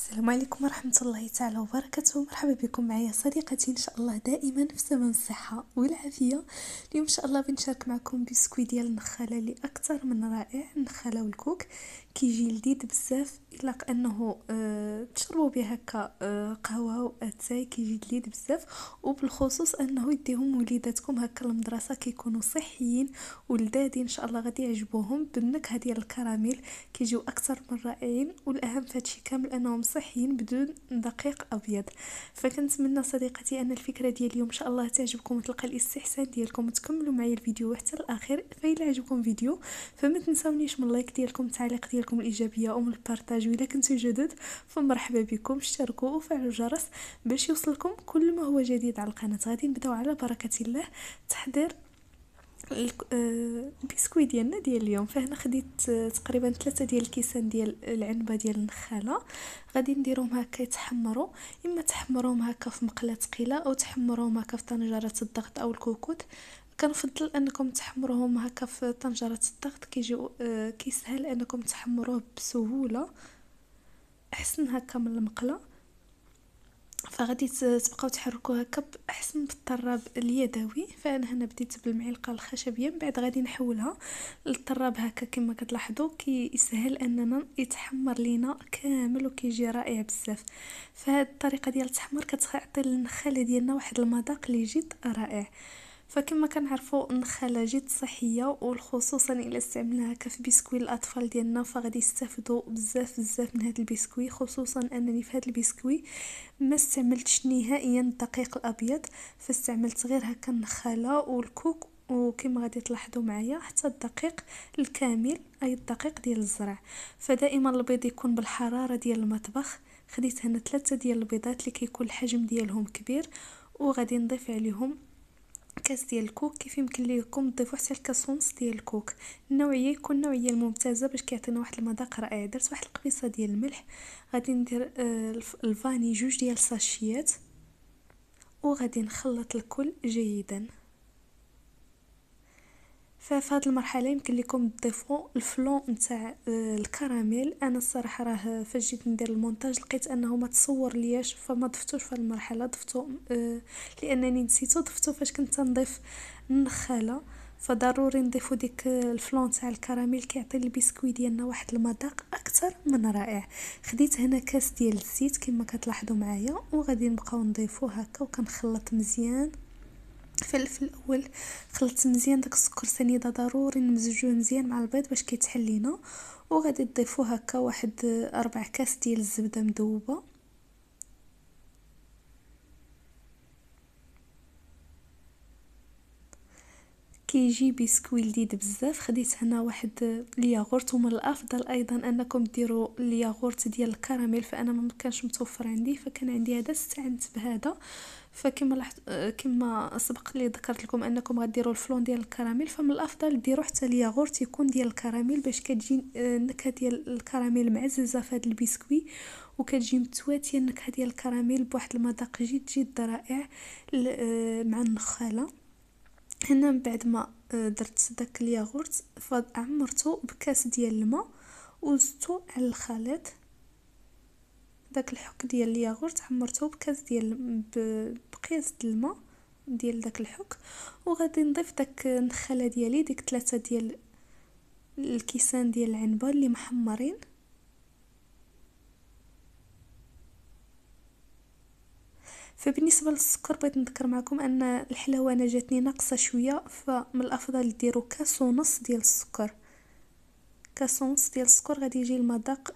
السلام عليكم ورحمة الله تعالى وبركاته. مرحبا بكم معايا صديقتي إن شاء الله دائما في زمن الصحة والعافية. اليوم إن شاء الله بنشارك معكم بسكوي ديال النخالة اللي أكثر من رائع. النخالة والكوك كيجي لذيذ بزاف، إلا أنه تشربوا به هكا قهوة وأتاي كيجي لذيذ بزاف، وبالخصوص أنه يديهم وليداتكم هكا المدرسة كيكونوا صحيين ولذاذين إن شاء الله غادي يعجبوهم بالنكهة ديال الكراميل. كيجيو اكثر من رائعين، والاهم في هادشي كامل انهم صحيين بدون دقيق ابيض. فكنتمنى صديقتي ان الفكره ديال اليوم ان شاء الله تعجبكم وتلقى الاستحسان ديالكم وتكملوا معايا الفيديو حتى الاخير. فإلا عجبكم الفيديو فما تنساونيش من اللايك ديالكم، التعليق ديالكم الايجابيه ومن البارطاج، واذا كنتو جدد فمرحبا بكم، اشتركوا وفعلوا الجرس باش يوصلكم كل ما هو جديد على القناه. غادي نبداو على بركه الله تحضير البسكوي ديالنا ديال اليوم. فهنا خديت تقريبا 3 ديال الكيسان ديال العنبه ديال النخاله. غادي نديرهم هكا يتحمروا، اما تحمروهم هكا في مقله ثقيله او تحمروهم هكا في طنجره الضغط او الكوكوت. كنفضل انكم تحمروهم هكا في طنجره الضغط، كيجيو كيسهل انكم تحمروه بسهوله، احسن هكا من المقله. فغادي تبقاو تحركوا هكا احسن بالطراب اليدوي. فانا هنا بديت بالمعلقه الخشبيه، من بعد غادي نحولها للطراب هكا كما كتلاحظوا كيسهل اننا يتحمر لينا كامل وكيجي رائع بزاف. فهاد الطريقه ديال التحمير كتعطي النخاله ديالنا واحد المذاق اللي جد رائع. فكما كنعرفوا النخاله جد صحيه، وخصوصا الا استعملناها في بسكوي الاطفال ديالنا فغادي يستافدوا بزاف بزاف من هذا البسكوي. خصوصا انني في هذا البسكوي ما استعملتش نهائيا الدقيق الابيض، فاستعملت غير هكا النخاله والكوك، وكما غادي تلاحظوا معايا حتى الدقيق الكامل اي الدقيق ديال الزرع. فدائما البيض يكون بالحراره ديال المطبخ. خديت هنا 3 ديال البيضات اللي كيكون الحجم ديالهم كبير، وغادي نضيف عليهم كاس ديال الكوك. كيف يمكن لكم تضيفوا حتى الكاس ونص ديال الكوك. النوعيه يكون النوعيه الممتازه باش كيعطينا واحد المذاق رائع. درت واحد القبيصه ديال الملح. غادي ندير الفاني 2 ديال الساشيات، وغادي نخلط الكل جيدا. ففي هذه المرحله يمكن لكم تضيفوا الفلون نتاع الكراميل. انا الصراحه راه فاش جيت ندير المونتاج لقيت انه ما تصور لياش، فما ضفتوش في المرحله، ضفتو لانني نسيتو، ضفتو فاش كنت نضيف النخاله. فضروري نضيفوا ديك الفلون تاع الكراميل، كيعطي البسكوي ديالنا واحد المذاق اكثر من رائع. خديت هنا كاس ديال الزيت كما كتلاحظوا معايا، وغادي نبقاو نضيفوه هكا وكنخلط مزيان. في الاول خلطت مزيان داك السكر سنيده، ضروري نمزجوه مزيان مع البيض باش كيتحل لينا. وغادي تضيفوه هكا واحد 4 كاس ديال الزبده مذوبه. كيجي بسكوي لذيذ بزاف. خديت هنا واحد الياغورت، ومن الافضل ايضا انكم ديروا الياغورت ديال الكراميل، فانا ما كانش متوفر عندي فكان عندي هذا، استعنت بهذا. فكما كما سبق لي ذكرت لكم انكم غديروا الفلون ديال الكراميل، فمن الافضل ديروا حتى الياغورت يكون ديال الكراميل باش كتجي النكهه ديال الكراميل معززه في هذا البسكوي، وكتجي متواتيه النكهه ديال الكراميل بواحد المذاق جد جد رائع مع النخاله. هنا من بعد ما درت داك الياغورت فعمرته بكاس ديال الماء وزدته على الخليط. داك الحك ديال الياغورت عمرته بكاس ديال بقياس الماء ديال داك الحك. وغادي نضيف داك النخاله ديالي، ديك 3 ديال الكيسان ديال العنبه اللي محمرين. فبالنسبه للسكر بغيت نذكر معكم ان الحلاوه انا جاتني ناقصه شويه، فمن الافضل ديروا كاس ونص ديال السكر. كاس ونص ديال السكر غادي يجي المذاق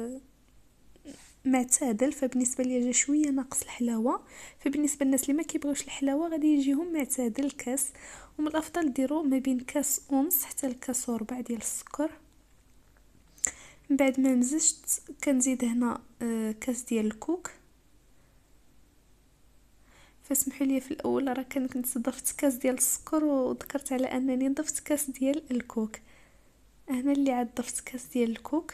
معتدل. فبالنسبه لي جا شويه ناقص الحلاوه، فبالنسبه للناس اللي ما كيبغيوش الحلاوه غادي يجيهم معتدل الكاس. ومن الافضل ديروا ما بين كاس ونص حتى لكاس وربع ديال السكر. من بعد ما مزجت كنزيد هنا كاس ديال الكوك. فاسمحوا لي في الاول راه كنت ضفت كاس ديال السكر وذكرت على انني ضفت كاس ديال الكوك. هنا اللي عاد ضفت كاس ديال الكوك.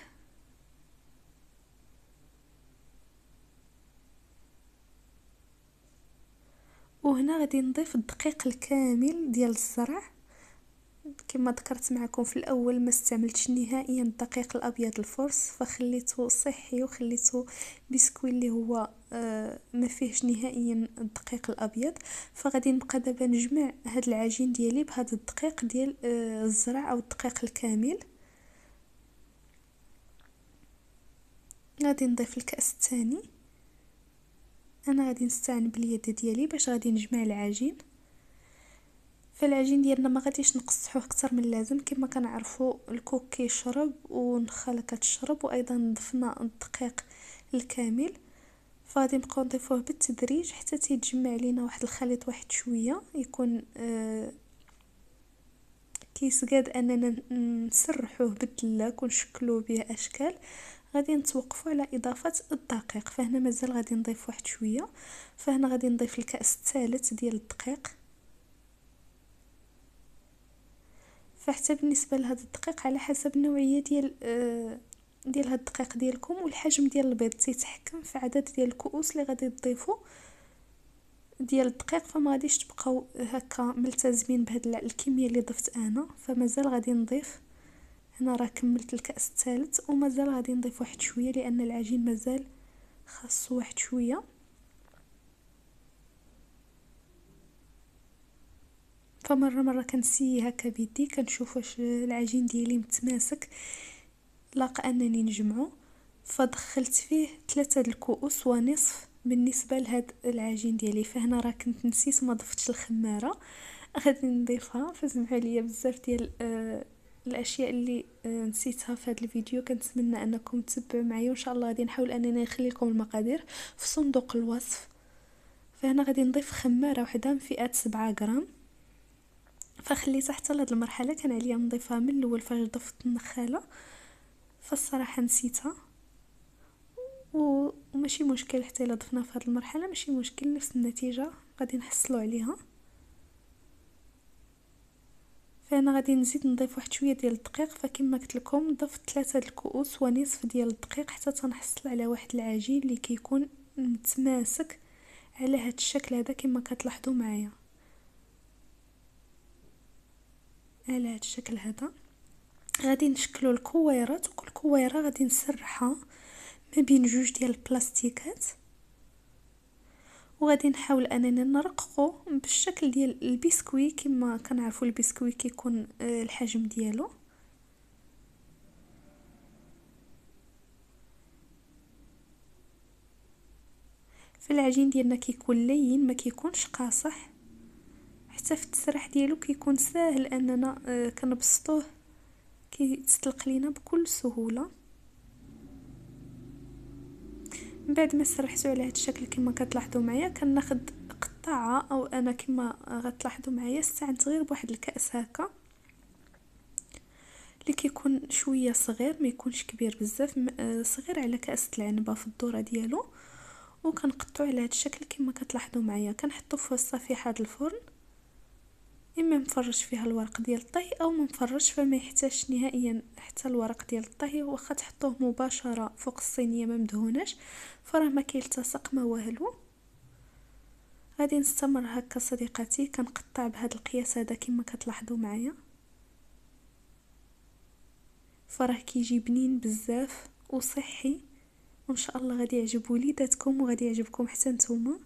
وهنا غادي نضيف الدقيق الكامل ديال الزرع. كما ذكرت معكم في الاول ما استعملتش نهائيا الدقيق الابيض الفورس، فخليته صحي وخليته بسكوي اللي هو ما فيهش نهائيا الدقيق الابيض. فغادي نبقى دابا نجمع هاد العجين ديالي بهذا الدقيق ديال الزرع او الدقيق الكامل. غادي نضيف الكأس الثاني. انا غادي نستعن باليد ديالي باش غادي نجمع العجين. فالعجين ديالنا ما غاديش نقصحوه اكثر من اللازم، كما كنعرفوا الكوك كيشرب والنخاله كتشرب، وايضا ضفنا الدقيق الكامل. فغادي نبقاو نضيفوه بالتدريج حتى تيتجمع لينا واحد الخليط واحد شويه يكون كيسقاد اننا نسرحوه بالدلاك ونشكلوه به اشكال. غادي نتوقفوا على اضافه الدقيق، فهنا مازال غادي نضيف واحد شويه. فهنا غادي نضيف الكأس الثالث ديال الدقيق. فحتى بالنسبه لهذا الدقيق على حسب النوعيه ديال هاد الدقيق ديالكم والحجم ديال البيض تيتحكم في عدد ديال الكؤوس اللي غادي تضيفوا ديال الدقيق. فما غاديش تبقاو هكا ملتزمين بهاد الكميه اللي ضفت انا، فمازال غادي نضيف. هنا راه كملت الكأس الثالث ومازال غادي نضيف واحد شويه لان العجين مازال خاصو واحد شويه. فمره كنسي هكا بيدي كنشوف واش العجين ديالي متماسك لاقى انني نجمعه. فدخلت فيه 3 الكؤوس ونصف بالنسبه لهاد العجين ديالي. فهنا راه كنت نسيت ما ضفتش الخماره، غادي نضيفها. فسمحوا لي بزاف ديال الاشياء اللي نسيتها في هذا الفيديو. كنتمنى انكم تتبعوا معايا وان شاء الله غادي نحاول انني نخلي لكم المقادير في صندوق الوصف. فهنا غادي نضيف خماره وحده من فئه 7 غرام. فخليتها حتى لهاد المرحله كان عليا نضيفها من الاول فاش ضفت النخاله، فالصراحه نسيتها وماشي مشكل حتى الا ضفنا في هذه المرحله ماشي مشكل، نفس النتيجه غادي نحصلوا عليها. فانا غادي نزيد نضيف واحد شويه ديال الدقيق. فكما قلت لكم ضفت 3 الكؤوس ونصف ديال الدقيق حتى تنحصل على واحد العجين اللي كيكون متماسك على هذا الشكل هذا كما كتلاحظوا معايا على هذا الشكل هذا. غادي نشكلوا الكويرات وكل كويره غادي نسرحها ما بين جوج ديال البلاستيكات، وغادي نحاول اننا نرققه بالشكل ديال البسكوي. كما كنعرفوا البسكوي كيكون الحجم ديالو. فالعجين ديالنا كيكون لين ما كيكونش قاصح، حتى في التسريح ديالو كيكون ساهل اننا كنبسطوه كيتسلق لينا بكل سهوله. من بعد ما سرحتو على هذا الشكل كما كتلاحظوا معايا كناخذ قطعه، او انا كما غتلاحظوا معايا استعنت غير بواحد الكأس هكا اللي كيكون شويه صغير ما يكونش كبير بزاف، صغير على كأس العنبه في الدوره ديالو. وكنقطعو على هذا الشكل كما كتلاحظوا معايا. كنحطو في صفيحه الفرن، اما مفرش فيها الورق ديال الطهي او ما مفرش، فما يحتاجش نهائيا حتى الورق ديال الطهي. واخا تحطوه مباشره فوق الصينيه ما مدهوناش فراه ما كيلتصق ما والو. غادي نستمر هكا صديقاتي كنقطع بهذا القياس هذا كما كتلاحظوا معايا. فراه كيجي بنين بزاف وصحي وان شاء الله غادي يعجب وليداتكم وغادي يعجبكم حتى نتوما.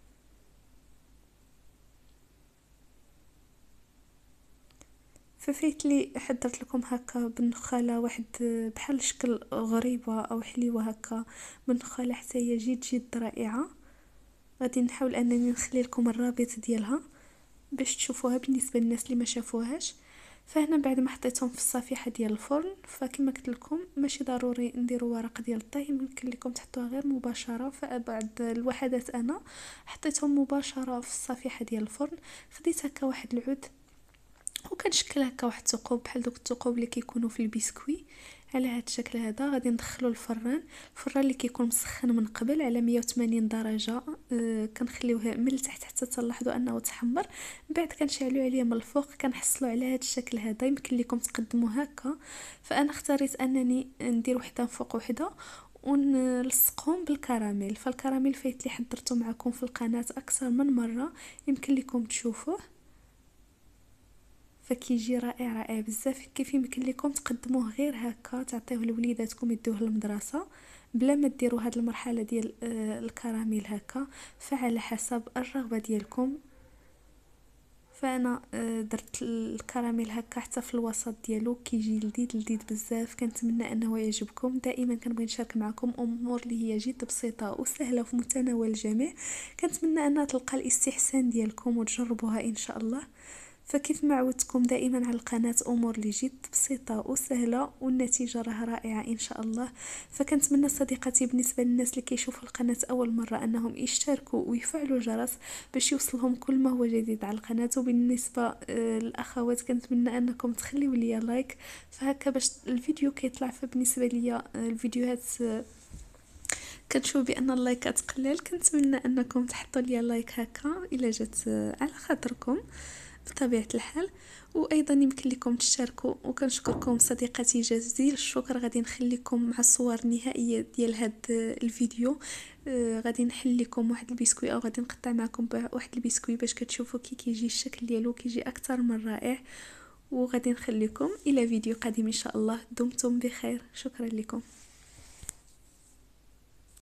ففيت لي حضرت لكم هكا بالنخاله واحد بحال شكل غريبه او حليوه هكا بالنخاله حتى هي جد رائعه. غادي نحاول انني نخلي لكم الرابط ديالها باش تشوفوها بالنسبه للناس اللي ما شافوهاش. فهنا بعد ما حطيتهم في الصفيحه ديال الفرن، فكما قلت لكم ماشي ضروري نديروا ورق ديال الطهي، ممكن لكم تحطوها غير مباشره. فبعد الوحدات انا حطيتهم مباشره في الصفيحه ديال الفرن. خديت هكا واحد العود وكنشكل هكا واحد الثقوب بحال دوك الثقوب اللي كيكونوا في البسكوي على هذا الشكل هذا. غادي ندخلو الفران اللي كيكون مسخن من قبل على 180 درجه. كنخليوه من التحت حتى تلاحظوا انه تحمر. من بعد كنشعلوا عليه من الفوق كنحصلوا على هذا الشكل هذا. يمكن لكم تقدموا هكا، فانا اختاريت انني ندير وحده فوق وحده ونلصقهم بالكراميل. فالكراميل فايت لي حضرته معكم في القناه اكثر من مره، يمكن لكم تشوفوه. فكيجي رائع رائع بزاف. كيف يمكن لكم تقدموه غير هكا، تعطيوه لوليداتكم يدوه للمدرسه بلا ما ديروا هاد المرحله ديال الكراميل هكا، فعلى حسب الرغبه ديالكم. فانا درت الكراميل هكا حتى في الوسط ديالو، كيجي لذيذ لذيذ بزاف. كنتمنى انه يعجبكم. دائما كنبغي نشارك معكم امور اللي هي جد بسيطه وسهله وفي متناول الجميع. كنتمنى انها تلقى الاستحسان ديالكم وتجربوها ان شاء الله. فكيف ما عودتكم دائما على القناة أمور اللي جد بسيطة وسهلة والنتيجة راه رائعة إن شاء الله. فكنتمنى صديقاتي بالنسبة للناس اللي كيشوفوا القناة أول مرة أنهم يشتركوا ويفعلوا الجرس باش يوصلهم كل ما هو جديد على القناة. وبالنسبة للأخوات كنتمنى أنكم تخليوا لي لايك، فهكا باش الفيديو كيطلع. فبالنسبة لي الفيديوهات كنشوف بان اللايكات قلال، كنتمنى انكم تحطوا لي لايك هكا الا جات على خاطركم بطبيعه الحال. وايضا يمكن لكم تشاركوا. وكنشكركم صديقاتي جزيل الشكر. غادي نخليكم مع الصور النهائيه ديال هاد الفيديو. غادي نحل لكم واحد البسكوي او غادي نقطع معكم واحد البسكوي باش كتشوفوا كي كيجي الشكل ديالو، كيجي اكثر من رائع. وغادي نخليكم الى فيديو قادم ان شاء الله. دمتم بخير، شكرا لكم.